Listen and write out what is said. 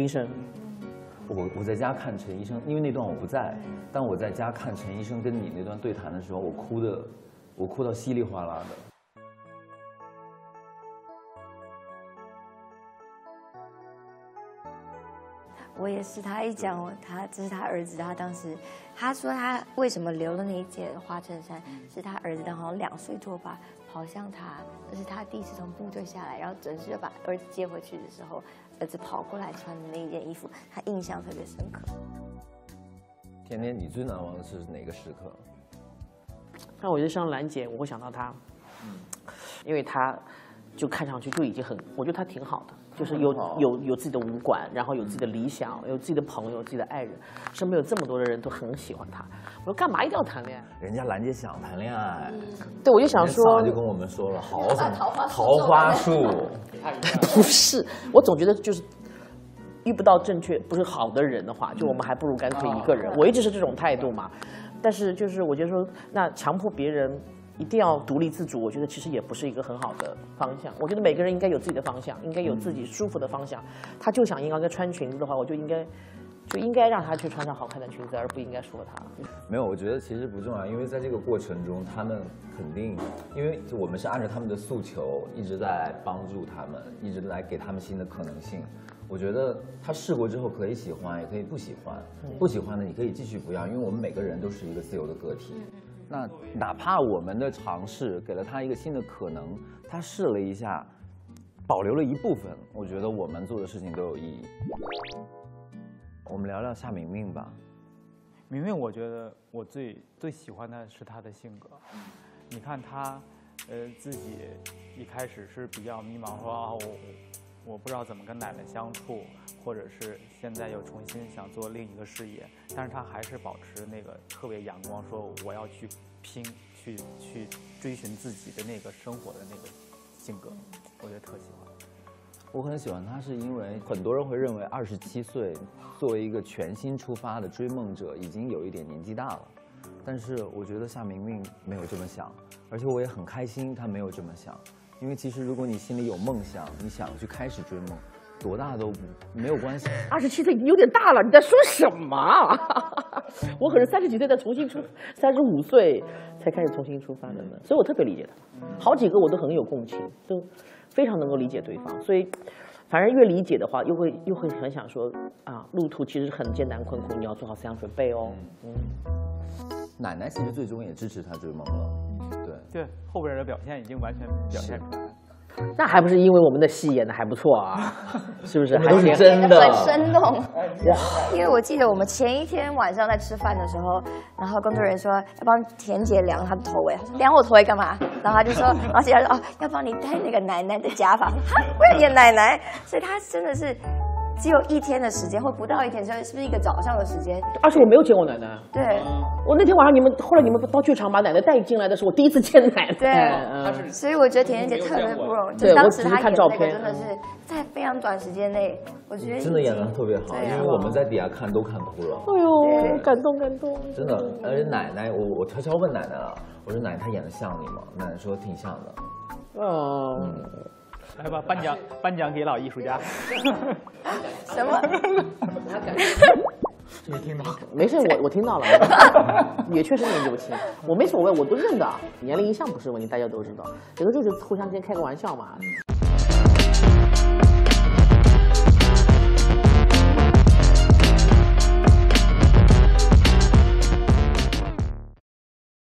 陈医生。 我在家看陈医生，因为那段我不在，但我在家看陈医生跟你那段对谈的时候，我哭到稀里哗啦的。 我也是，他一讲这是他儿子，他当时他说他为什么留了那一件花衬衫，是他儿子刚好2岁多吧，跑向他，这是他第一次从部队下来，然后准时就把儿子接回去的时候，儿子跑过来穿的那一件衣服，他印象特别深刻。 甜甜，你最难忘的是哪个时刻？ 那我就像兰姐，我会想到她，因为她就看上去就已经很，我觉得她挺好的。就是有自己的武馆，然后有自己的理想，有自己的朋友，有自己的爱人，身边有这么多的人都很喜欢他。我说干嘛一定要谈恋爱？ 人家兰姐想谈恋爱， 对，我就想说， 就跟我们说了，桃花树， 不是，我总觉得就是遇不到正确不是好的人的话，就我们还不如干脆一个人。我一直是这种态度嘛，但是就是我觉得说，那强迫别人一定要独立自主，我觉得其实也不是一个很好的方向。我觉得每个人应该有自己的方向，应该有自己舒服的方向。他就想应该穿裙子的话，我就应该让他去穿上好看的裙子，而不应该说他。 没有，我觉得其实不重要，因为在这个过程中，他们肯定，因为我们是按照他们的诉求一直在帮助他们，一直来给他们新的可能性。我觉得他试过之后可以喜欢，也可以不喜欢。不喜欢的你可以继续不要，因为我们每个人都是一个自由的个体。那哪怕我们的尝试给了他一个新的可能，他试了一下，保留了一部分，我觉得我们做的事情都有意义。我们聊聊夏明明吧。 明明，我觉得我最喜欢的是他的性格。你看他，自己一开始是比较迷茫，说啊我不知道怎么跟奶奶相处，或者是现在又重新想做另一个事业，但是他还是保持那个特别阳光，说我要去拼，去追寻自己的那个生活的那个性格，我觉得特喜欢。 我很喜欢他，是因为很多人会认为27岁作为一个全新出发的追梦者，已经有一点年纪大了。但是我觉得夏明明没有这么想，而且我也很开心他没有这么想。因为其实如果你心里有梦想，你想去开始追梦，多大都没有关系。 27岁已经有点大了，你在说什么？我可是30几岁再重新35岁才开始重新出发的呢，所以我特别理解他。好几个我都很有共情，都非常能够理解对方，所以反正越理解的话，又会很想说啊，路途其实很艰难困苦，你要做好思想准备哦。 奶奶其实最终也支持他追梦了。 对，后边的表现已经完全表现出来了。 那还不是因为我们的戏演的还不错啊，是不是？ 还是真的很生动哇！因为我记得我们前一天晚上在吃饭的时候，然后工作人员说要帮田姐量她的头围，她说量我头围干嘛？然后他就说，而且他说哦要帮你戴那个奶奶的假发，哈，我要演奶奶，所以他真的是。只有1天的时间，或不到1天，所以是不是一个早上的时间？ 而且我没有见过奶奶。 对， 我那天晚上后来你们到剧场把奶奶带进来的时候，我第一次见奶奶。 对，所以我觉得甜甜姐特别不容易。 对， 当时她演那个真的是在非常短时间内，我觉得真的演得特别好，因为我们在底下看都看哭了。 哎呦，感动感动！ 真的，而且奶奶，我悄悄问奶奶了，我说奶奶她演得像你吗？奶奶说挺像的。 来吧，颁奖给老艺术家。 什么？ 没听到？ 没事，我听到了，也确实年纪不轻，我没所谓，我都认的，年龄一向不是问题，大家都知道，有的就是互相之间开个玩笑嘛。